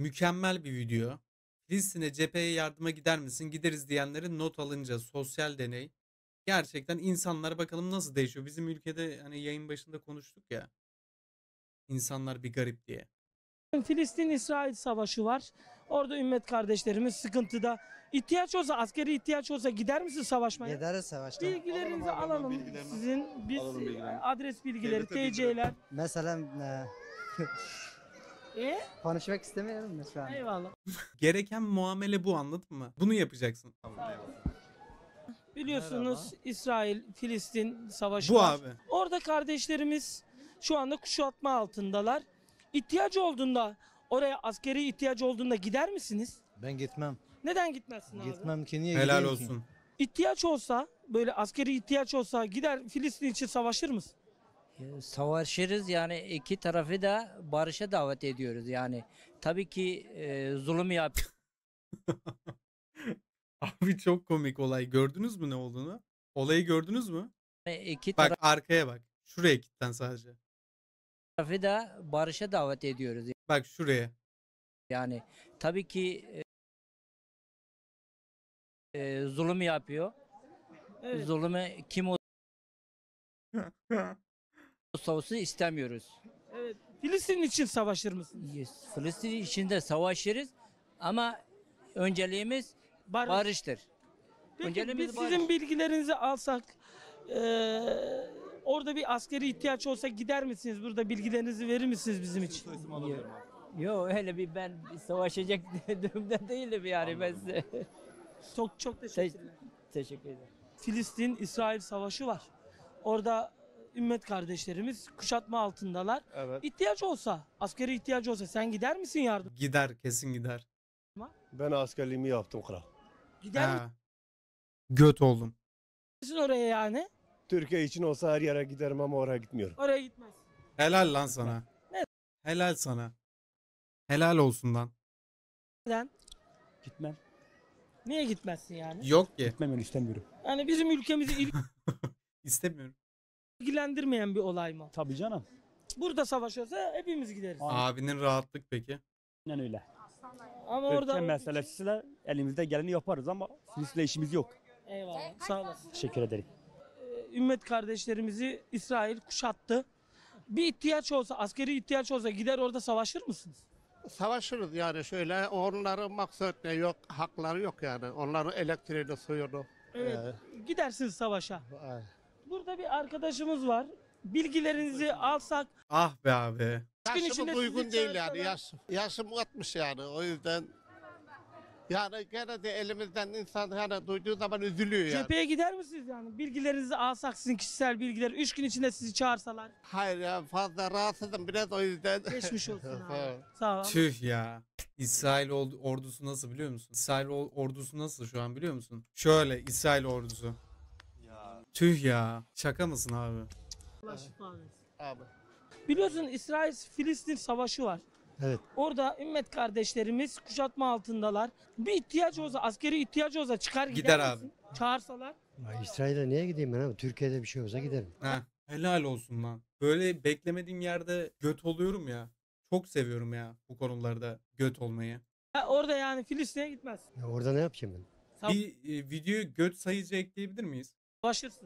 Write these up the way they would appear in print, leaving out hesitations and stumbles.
Mükemmel bir video. Filistin'e cepheye yardıma gider misin? Gideriz diyenlerin not alınca sosyal deney. Gerçekten insanlar bakalım nasıl değişiyor. Bizim ülkede hani yayın başında konuştuk ya. İnsanlar bir garip diye. Filistin-İsrail savaşı var. Orada ümmet kardeşlerimiz sıkıntıda. İhtiyaç olsa, askeri ihtiyaç olsa gider misin savaşmaya? Gideriz savaşta. Bilgilerinizi alalım. Sizin biz adres bilgileri, TC'ler. Mesela konuşmak istemiyorum da şu an. Eyvallah. Gereken muamele bu, anladın mı? Bunu yapacaksın. Biliyorsunuz İsrail-Filistin savaşı Bu var. abi. Orada kardeşlerimiz şu anda kuşatma altındalar. İhtiyacı olduğunda, oraya askeri ihtiyacı olduğunda gider misiniz? Ben gitmem. Neden gitmezsin abi? Gitmem ki niye Helal gideyim ki? olsun. İhtiyaç olsa, böyle askeri ihtiyaç olsa gider Filistin için savaşır mısın? Savaşırız yani iki tarafı da barışa davet ediyoruz yani. Tabii ki zulüm yap. Abi çok komik olay. Gördünüz mü ne olduğunu? Olayı gördünüz mü? iki Bak arkaya bak. Şuraya kilitlen sadece. tarafı da barışa davet ediyoruz Bak şuraya. yani. Tabii ki zulüm yapıyor. Evet. Zulümü kim olursa olsun istemiyoruz. Evet. Filistin için savaşır mısın? Filistin içinde savaşırız ama önceliğimiz barıştır. Peki Önceliğimiz biz barış. sizin bilgilerinizi alsak, orada bir askeri ihtiyaç olsa gider misiniz? Burada bilgilerinizi verir misiniz bizim için? Yok öyle ben savaşacak durumda değilim yani ben size. Çok teşekkürler. Teşekkür ederim. Filistin-İsrail savaşı var. Orada ümmet kardeşlerimiz kuşatma altındalar. Evet. İhtiyaç olsa, askeri ihtiyacı olsa sen gider misin yardım? Gider, kesin gider. Ben askerliğimi yaptım kral. Gider Ha. Göt oldum. misin oraya yani? Türkiye için olsa her yere giderim ama oraya gitmiyorum. Oraya gitmez. Helal lan sana. Ne? Helal sana. Helal olsun lan. Neden? Gitmem. Niye gitmezsin yani? Yok ki. Gitmem, ben istemiyorum. Yani bizim ülkemizi İstemiyorum. ilgilendirmeyen bir olay mı? Tabii canım. Burada savaş olsa hepimiz gideriz. Abinin rahatlık peki. Yani öyle. Ama orada... Ülke meselesiyle elimizde geleni yaparız ama Filistin'le işimiz yok. Eyvallah. Sağ olasın. Teşekkür ederim. Ümmet kardeşlerimizi İsrail kuşattı. Bir ihtiyaç olsa, askeri ihtiyaç olsa gider orada savaşır mısınız? Savaşırız yani şöyle. Onların maksat ne yok, hakları yok yani. Onların elektriğini, suyunu. Evet. Gidersiniz savaşa. Burada bir arkadaşımız var. Bilgilerinizi alsak. Ah be abi. Gün içinde Yaşımız uygun sizi değil yani. çağırsalar- Yaşım 60 yani. O yüzden yani gene de elimizden insan yani duyduğu zaman üzülüyor yani. Cepheye gider misiniz yani? Bilgilerinizi alsak, sizin kişisel bilgileri 3 gün içinde sizi çağırsalar. Hayır ya, fazla rahatsızım biraz o yüzden. Geçmiş olsun abi. Evet. Sağ ol. Tüh ya. İsrail ordusu nasıl biliyor musun? İsrail ordusu nasıl şu an biliyor musun? Şöyle İsrail ordusu. Tüh ya. Şaka mısın abi? Allah şifa versin. Abi. Biliyorsun İsrail-Filistin savaşı var. Evet. Orada ümmet kardeşlerimiz kuşatma altındalar. Bir ihtiyaç olsa, askeri ihtiyaç olsa çıkar gider Gider abi. misin? Çağırsalar. Ya İsrail'e niye gideyim ben abi? Türkiye'de bir şey olsa giderim. Heh, helal olsun lan. Böyle beklemediğim yerde göt oluyorum ya. Çok seviyorum ya bu konularda göt olmayı. Ha, orada yani Filistin'e gitmez. Ya orada ne yapacağım ben? Tamam. Bir videoya göt sayıcı ekleyebilir miyiz? Savaşırsın.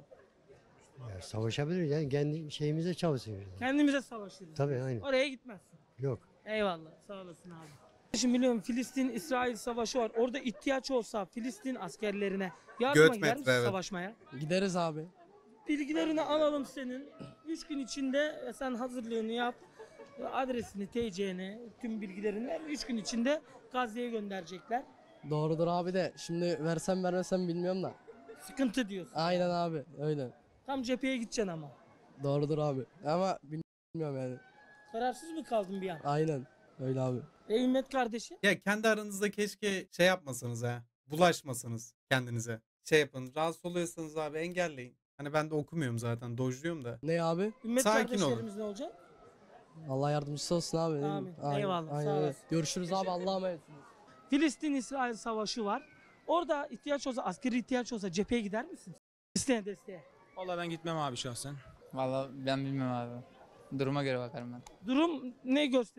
Ya savaşabilir yani kendi şeyimize çalışıyoruz. Kendimize savaşırız. Tabii aynen. Oraya gitmezsin. Yok. Eyvallah. Sağ olasın abi. Şimdi biliyorum Filistin-İsrail savaşı var. Orada ihtiyaç olsa Filistin askerlerine yardıma Göt gider metre, misin evet. savaşmaya? Gideriz abi. Bilgilerini alalım senin. 3 gün içinde sen hazırlığını yap. Adresini, TC'ni, tüm bilgilerini ver. 3 gün içinde Gazze'ye gönderecekler. Doğrudur abi de şimdi versem vermesem bilmiyorum da. Sıkıntı diyorsun. Aynen abi öyle. Tam cepheye gideceksin ama. Doğrudur abi. Ama bilmiyorum yani. Kararsız mı kaldın bir an? Aynen öyle abi. Ümmet kardeşi. Ya kendi aranızda keşke şey yapmasanız ha. Bulaşmasanız kendinize. Şey yapın. Rahatsız oluyorsanız abi engelleyin. Hani ben de okumuyorum zaten. Dojluyorum da. Ne abi? Ümmet Sakin olun. kardeşlerimiz ne olacak? Allah yardımcısı olsun abi. Amin. Aynen, Eyvallah, aynen sağ öyle. olasın. Görüşürüz abi, Allah'a emanet. Filistin-İsrail savaşı var. Orada ihtiyaç olsa, askeri ihtiyaç olsa cepheye gider misin? İsteyen desteğe. Vallahi ben gitmem abi şahsen. Vallahi ben bilmem abi. Duruma göre bakarım ben. Durum ne gösterir?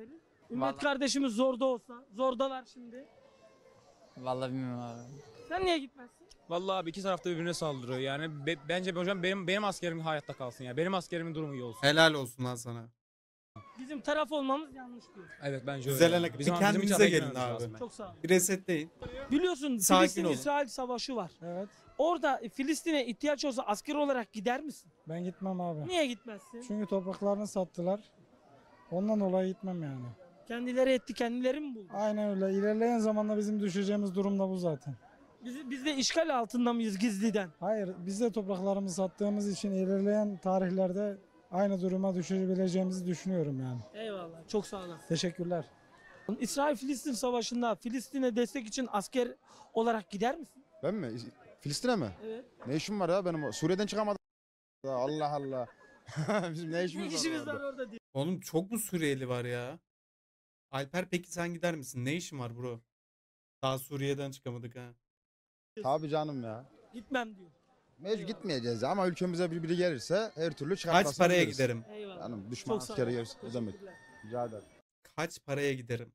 Ümmet Vallahi- kardeşimiz zorda olsa, zordalar şimdi. Vallahi bilmiyorum abi. Sen niye gitmezsin? Vallahi abi iki tarafta birbirine saldırıyor. Yani bence hocam benim askerim hayatta kalsın ya. Benim askerimin durumu iyi olsun. Helal olsun lan sana. Bizim taraf olmamız yanlış diyor. Evet bence öyle. Düzelene yani. bir hiç kendinize araya gelin girmememiz abi. lazım. Çok sağ ol. Bir resetleyin. Biliyorsun Sakin olun. Filistin-İsrail savaşı var. Evet. Orada Filistin'e ihtiyaç olsa asker olarak gider misin? Ben gitmem abi. Niye gitmezsin? Çünkü topraklarını sattılar. Ondan dolayı gitmem yani. Kendileri etti, kendileri mi buldu? Aynen öyle. İlerleyen zamanda bizim düşeceğimiz durum da bu zaten. Biz de işgal altında mıyız gizliden? Hayır, biz de topraklarımızı sattığımız için ilerleyen tarihlerde aynı duruma düşebileceğimizi düşünüyorum yani. Eyvallah. Çok sağ olasın. Teşekkürler. İsrail-Filistin savaşında Filistin'e destek için asker olarak gider misin? Ben mi? Filistin'e mi? Evet. Ne işim var ya benim? Suriye'den çıkamadım. Ya Allah Allah. Bizim ne Ne işimiz var işimiz var orada? orada diyor. Oğlum çok mu Suriyeli var ya? Alper peki sen gider misin? Ne işin var bro? Daha Suriye'den çıkamadık ha. Tabii canım ya. Gitmem diyor. Mecbur gitmeyeceğiz ama ülkemize biri gelirse her türlü Kaç çıkartmasını paraya biliriz. giderim? Eyvallah. Canım düşman Çok sağ ol. askeri gelirse ne demek? Teşekkürler. Rica ederim. Kaç paraya giderim?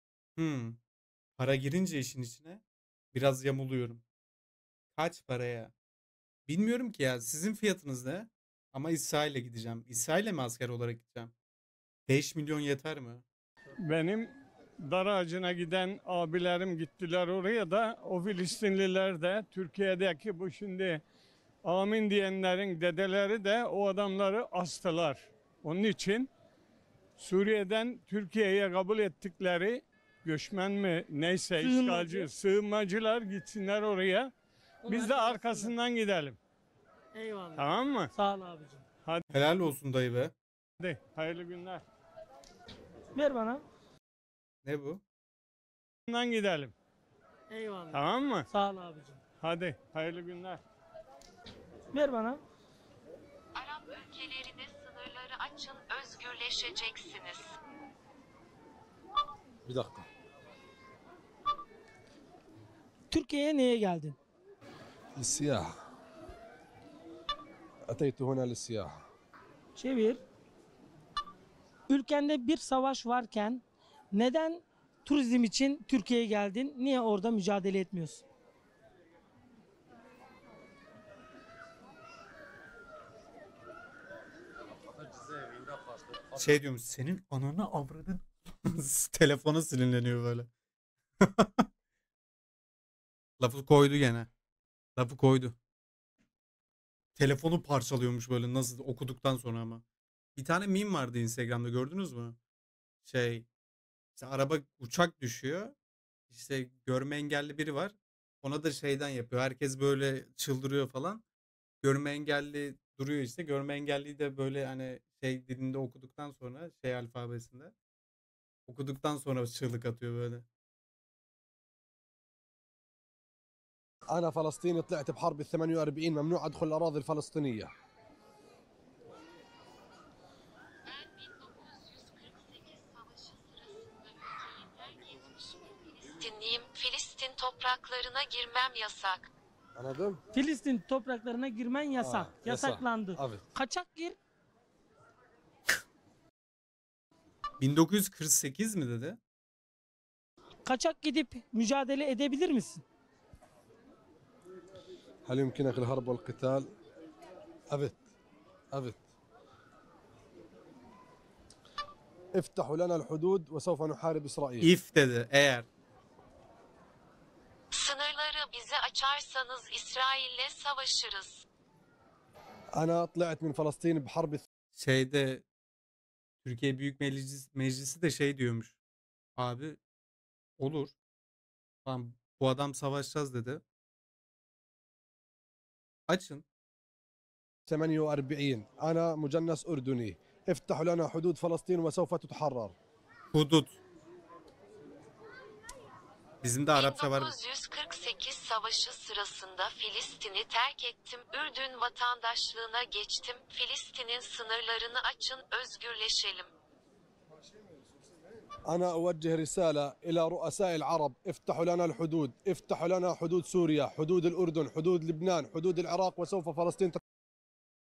Para girince işin içine biraz yamuluyorum. Kaç paraya? Bilmiyorum ki ya. Sizin fiyatınız ne? Ama İsrail'e gideceğim. İsrail'e mi asker olarak gideceğim? 5 milyon yeter mi? Benim dar ağacına giden abilerim gittiler oraya da o Filistinliler de Türkiye'deki bu şimdi amin diyenlerin dedeleri de o adamları astılar. Onun için Suriye'den Türkiye'ye kabul ettikleri göçmen mi neyse Sığınmacı. işgalci, sığınmacılar gitsinler oraya. Biz de arkasından gidelim. Eyvallah. Tamam mı? Sağ ol abicim. Helal olsun dayı be. Hadi hayırlı günler. Ver bana. Ne bu? Arkasından gidelim. Eyvallah. Tamam mı? Sağ ol abicim. Hadi hayırlı günler. Ver bana. Arap ülkelerine sınırları açın, özgürleşeceksiniz. Bir dakika. Türkiye'ye neye geldin? للسياحة. أتيت هنا للسياحة. Çevir. Ülkende bir savaş varken neden turizm için Türkiye'ye geldin? Niye orada mücadele etmiyorsun? Şey diyorum senin ananı avradın. Telefonu silinleniyor böyle. Lafı koydu gene. Lafı koydu. Telefonu parçalıyormuş böyle nasıl okuduktan sonra ama. Bir tane meme vardı Instagram'da gördünüz mü? Şey işte araba uçak düşüyor. İşte görme engelli biri var. Ona da şeyden yapıyor. Herkes böyle çıldırıyor falan. Görme engelli duruyor işte. Görme engelliyi de böyle hani şey dilinde okuduktan sonra şey alfabesinde okuduktan sonra çığlık atıyor böyle. أنا فلسطيني طلعت بحرب ال 48 ممنوع أدخل الأراضي الفلسطينية. Ben 1948 savaşı sırasında ülkeyi terk etmiş bir Filistinliyim. Filistin topraklarına girmem yasak. Anladın? Filistin topraklarına girmen yasak. yasak. Yasaklandı. Evet. Kaçak gir. 1948 mi dedi? Kaçak gidip mücadele edebilir misin? هل يمكنك الهرب والقتال؟ أبت. أبت. افتحوا لنا الحدود وسوف نحارب إسرائيل. If dedi eğer. Sınırları bize açarsanız İsrail'le savaşırız. أنا طلعت من فلسطين بحرب Şeyde Türkiye Büyük Meclisi de şey diyormuş. Abi olur. Tamam bu adam savaşacağız dedi. Açın. 48. أنا مجنس أردني. افتحوا لنا حدود فلسطين وسوف تتحرر. Hudut. Bizim de Arapça var. 1948 savaşı sırasında Filistin'i terk ettim. Ürdün vatandaşlığına geçtim. Filistin'in sınırlarını açın, özgürleşelim. أنا أوجه رسالة إلى رؤساء العرب افتحوا لنا الحدود افتحوا لنا حدود سوريا حدود الأردن حدود لبنان حدود العراق وسوف فلسطين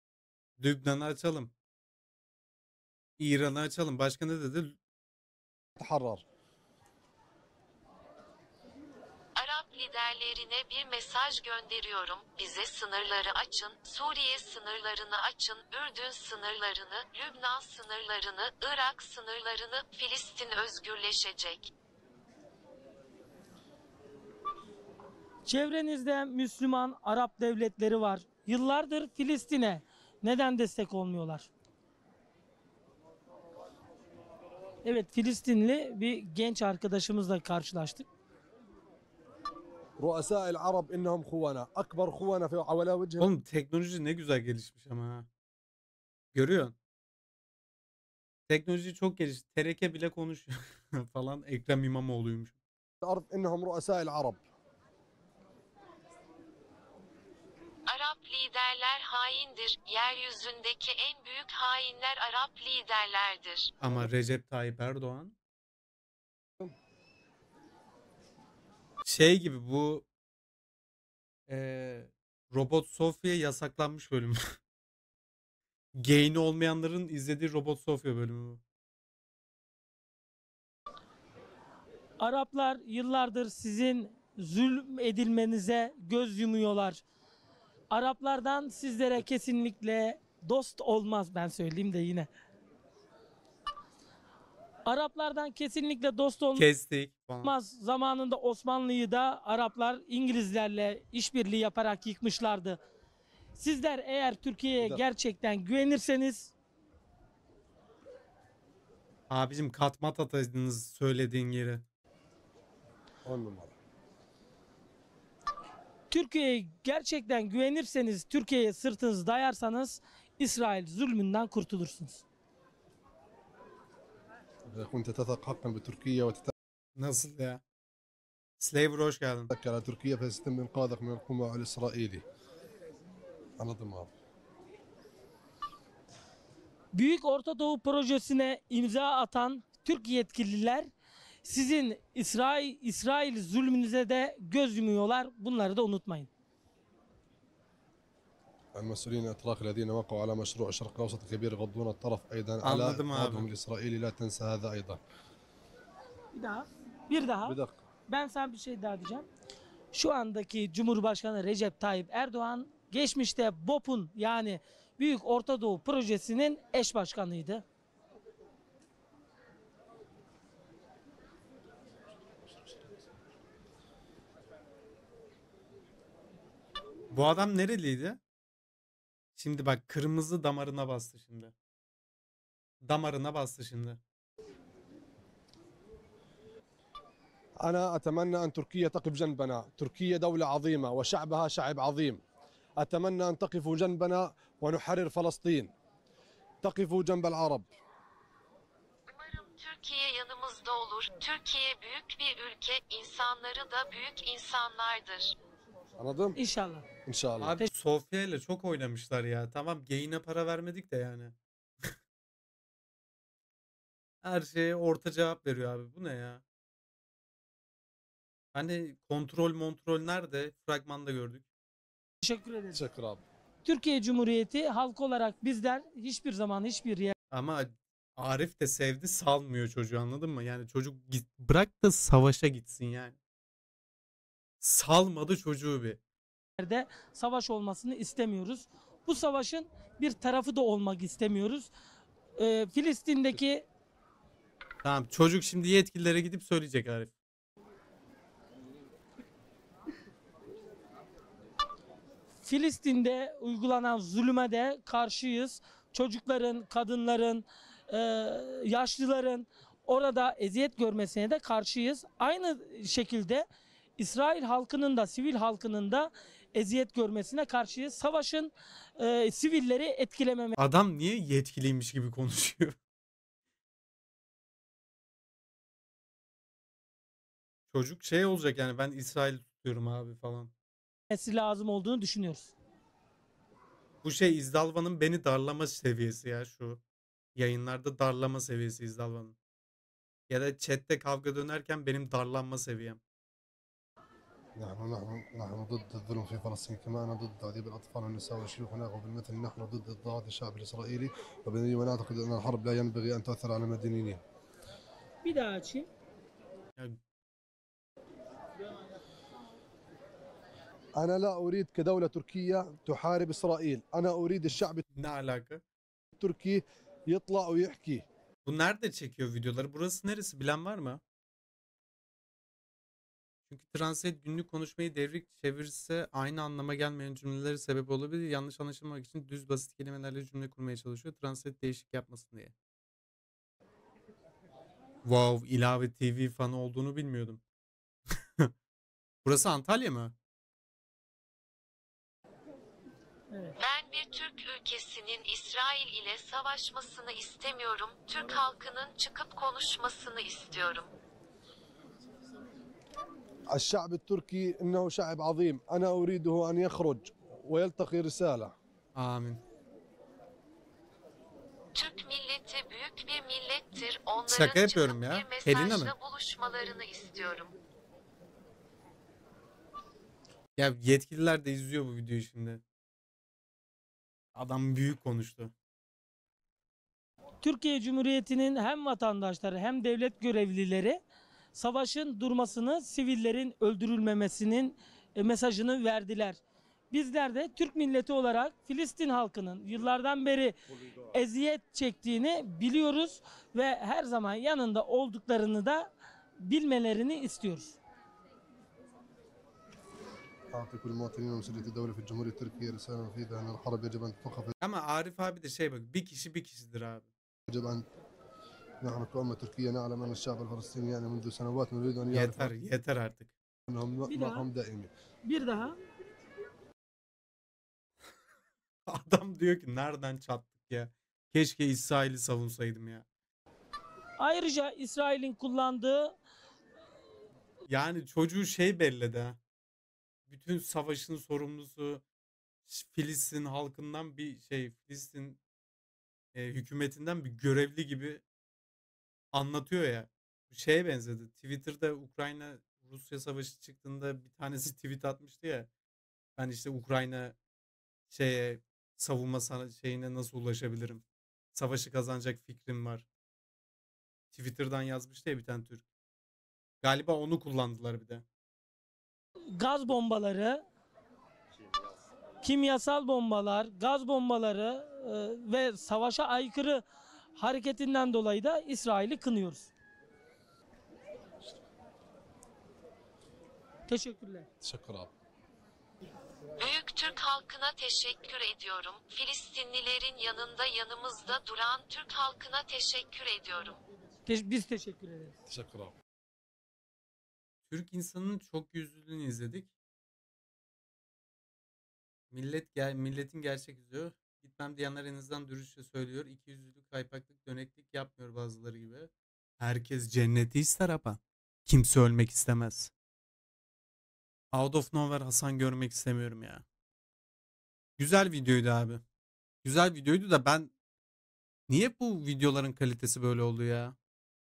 Lübnan'ı açalım. İran'ı açalım. Başka ne dedi? تحرر. Arap liderlerine bir mesaj gönderiyorum. Bize sınırları açın, Suriye sınırlarını açın, Ürdün sınırlarını, Lübnan sınırlarını, Irak sınırlarını, Filistin özgürleşecek. Çevrenizde Müslüman Arap devletleri var. Yıllardır Filistin'e neden destek olmuyorlar? Evet, Filistinli bir genç arkadaşımızla karşılaştık. رؤساء العرب انهم خونة، اكبر خونة في على وجه. Oğlum teknoloji ne güzel gelişmiş ama ha. Görüyorsun. Teknoloji çok gelişti. Tereke bile konuşuyor falan. Ekrem İmamoğlu'ymuş. الارض انهم رؤساء العرب. Arap liderler haindir. Yeryüzündeki en büyük hainler Arap liderlerdir. Ama Recep Tayyip Erdoğan şey gibi bu Robot Sofya yasaklanmış bölüm. Gain'i olmayanların izlediği Robot Sofya bölümü bu. Araplar yıllardır sizin zulüm edilmenize göz yumuyorlar. Araplardan sizlere kesinlikle dost olmaz, ben söyleyeyim de yine. Araplardan kesinlikle dost Kestik falan. olmaz. Zamanında Osmanlı'yı da Araplar İngilizlerle işbirliği yaparak yıkmışlardı. Sizler eğer Türkiye'ye gerçekten güvenirseniz Abicim katmat ataydınız söylediğin yeri. 10 numara. Türkiye'ye gerçekten güvenirseniz, Türkiye'ye sırtınızı dayarsanız İsrail zulmünden kurtulursunuz. إذا كنت تثق حقا بتركيا Nasıl ya? Slaver hoş geldin. وتتذكر على تركيا فسيتم إنقاذك من القمع الإسرائيلي. Anladım abi. Büyük Orta Doğu Projesi'ne imza atan Türk yetkililer sizin İsrail zulmünüze de göz yumuyorlar. Bunları da unutmayın. المسؤولين الأتراك الذين وقعوا على مشروع الشرق الأوسط الكبير يغضون الطرف أيضا على Anladım abi. إنقاذهم الإسرائيلي لا تنسى هذا أيضا. Bir daha. Bir dakika. Ben sana bir şey daha diyeceğim. Şu andaki Cumhurbaşkanı Recep Tayyip Erdoğan geçmişte BOP'un yani Büyük Orta Doğu Projesi'nin eş başkanıydı. Bu adam nereliydi? Şimdi bak kırmızı damarına bastı şimdi. Damarına bastı şimdi. أنا أتمنى أن تركيا تقف جنبنا. تركيا دولة عظيمة وشعبها شعب عظيم. أتمنى أن تقفوا جنبنا ونحرر فلسطين. تقفوا جنب العرب. Umarım Türkiye yanımızda olur. Türkiye büyük bir ülke, insanları da büyük insanlardır. Anladım? İnşallah. İnşallah. Abi Sofya ile çok oynamışlar ya. Tamam gain'e para vermedik de yani. Her şeye orta cevap veriyor abi. Bu ne ya? Hani kontrol nerede? Fragmanda gördük. Teşekkür ederiz. Teşekkür abi. Türkiye Cumhuriyeti halk olarak bizler hiçbir zaman hiçbir Ama Arif de sevdi salmıyor çocuğu, anladın mı? Yani çocuk bırak da savaşa gitsin yani. Salmadı çocuğu bir. yerde savaş olmasını istemiyoruz. Bu savaşın bir tarafı da olmak istemiyoruz. Filistin'deki Tamam çocuk şimdi yetkililere gidip söyleyecek Arif. Filistin'de uygulanan zulüme de karşıyız. Çocukların, kadınların, yaşlıların orada eziyet görmesine de karşıyız. Aynı şekilde İsrail halkının da, sivil halkının da eziyet görmesine karşıyız. Savaşın sivilleri etkilememesi Adam niye yetkiliymiş gibi konuşuyor? Çocuk şey olacak yani, ben İsrail tutuyorum abi falan. lazım olduğunu düşünüyoruz. Bu şey İzdalvan'ın beni darlama seviyesi ya şu. Yayınlarda darlama seviyesi İzdalvan'ın. Ya da chatte kavga dönerken benim darlanma seviyem. نحن ضد الظلم في فلسطين كما أنا ضد تعذيب الأطفال والنساء والشيوخ هناك وبالمثل نحن ضد اضطهاد الشعب الإسرائيلي ونعتقد أن الحرب لا ينبغي أن تؤثر على المدنيين. Bir daha açayım. Ya, أنا لا أريد كدولة تركية تحارب إسرائيل أنا أريد الشعب ne alaka? التركي يطلع ويحكي Bu nerede çekiyor videoları? Burası neresi? Bilen var mı? Çünkü Translate günlük konuşmayı devrik çevirse aynı anlama gelmeyen cümleleri sebep olabilir. Yanlış anlaşılmak için düz basit kelimelerle cümle kurmaya çalışıyor. Translate değişik yapmasın diye. Wow, ilave TV fanı olduğunu bilmiyordum. Burası Antalya mı? Ben bir Türk ülkesinin İsrail ile savaşmasını istemiyorum. Türk halkının çıkıp konuşmasını istiyorum. الشعب التركي إنه شعب عظيم أنا أريده أن يخرج ويلتقي رسالة Amin. Türk milleti büyük bir millettir. Onların Şaka yapıyorum çıkıp ya. bir Helena mesajla mı? buluşmalarını istiyorum. Ya yetkililer de izliyor bu videoyu şimdi. Adam büyük konuştu. Türkiye Cumhuriyeti'nin hem vatandaşları hem devlet görevlileri savaşın durmasını, sivillerin öldürülmemesinin mesajını verdiler. Bizler de Türk milleti olarak Filistin halkının yıllardan beri eziyet çektiğini biliyoruz ve her zaman yanında olduklarını da bilmelerini istiyoruz. أعطي كل المواطنين ومسؤولية الدولة في الجمهورية التركية رسالة مفيدة أن الحرب يجب أن تتوقف Ama Arif abi de şey bak, bir kişi bir kişidir abi. يجب أن نحن كأمة تركية نعلم أن الشعب الفلسطيني يعني منذ سنوات نريد أن يعرف Yeter, yeter artık. أنهم Bir daha. معهم دائما Bir daha. Adam diyor ki nereden çattık ya. Keşke İsrail'i savunsaydım ya. Ayrıca İsrail'in kullandığı Yani çocuğu şey belledi ha. Bütün savaşın sorumlusu Filistin halkından bir şey, Filistin hükümetinden bir görevli gibi anlatıyor ya. Şeye benzedi. Twitter'da Ukrayna Rusya savaşı çıktığında bir tanesi tweet atmıştı ya. Ben işte Ukrayna şeye savunma şeyine nasıl ulaşabilirim? Savaşı kazanacak fikrim var. Twitter'dan yazmıştı ya bir tane Türk. Galiba onu kullandılar bir de. gaz bombaları, kimyasal bombalar, gaz bombaları ve savaşa aykırı hareketinden dolayı da İsrail'i kınıyoruz. Teşekkürler. تشكر abi. Büyük Türk halkına teşekkür ediyorum. Filistinlilerin yanımızda duran Türk halkına teşekkür ediyorum. Biz teşekkür ederiz. تشكر abi. Türk insanının çok yüzlülüğünü izledik. Milletin gerçek yüzü. Gitmem diyenler en azından dürüstçe söylüyor. İkiyüzlülük, kaypaklık, döneklik yapmıyor bazıları gibi. Herkes cenneti ister ama kimse ölmek istemez. Out of nowhere Hasan görmek istemiyorum ya. Güzel videoydu abi. Güzel videoydu da ben niye bu videoların kalitesi böyle oldu ya?